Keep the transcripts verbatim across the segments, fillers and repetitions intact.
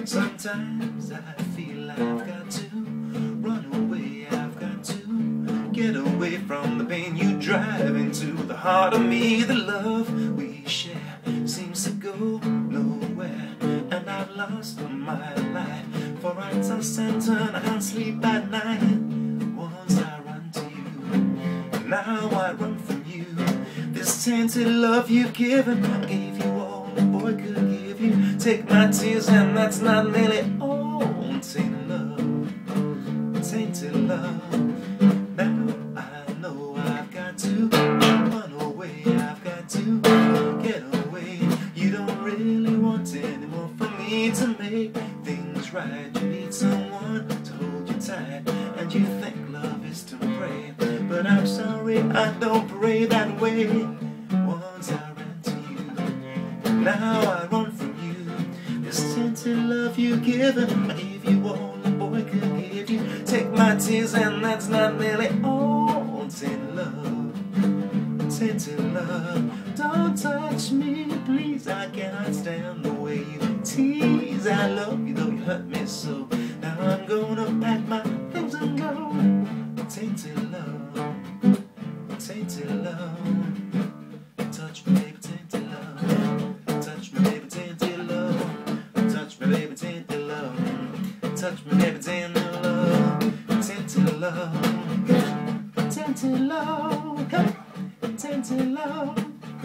Sometimes I feel I've got to run away, I've got to get away from the pain you drive into the heart of me. The love we share seems to go nowhere, and I've lost my life, for I toss and turn and sleep at night. Once I run to you, now I run from you. This tainted love you've given, I gave you all a boy could give you. Take my tears and that's not nearly all. Tainted love, tainted love. Now I know I've got to run away, I've got to get away. You don't really want anymore from me to make things right. You need someone to hold you tight, and you think love is to pray, but I'm sorry, I don't pray that way. Once I ran to you, now I run from you. This tainted love you've given, I gave you all a boy could give you. Take my tears and that's not nearly all. Tainted love, tainted love. Don't touch me, please, I cannot stand the way you tease. I love you though you hurt me so. Now I'm gonna pack my things and go. Tainted love, tainted love. Touch me, baby, tainted love. Touch me, baby, tainted love. Touch me, baby, tainted love. Touch me, baby, tainted love. Tainted love, tainted love, tainted love.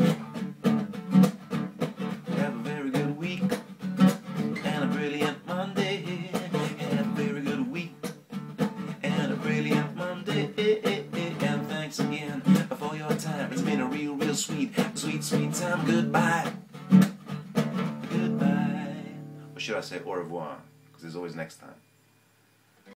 Have a very good week and a brilliant Monday. Have a very good week and a brilliant Monday. And thanks again for your time. It's been a real, real sweet, sweet, sweet time. Goodbye. Goodbye. Or should I say au revoir? Because there's always next time.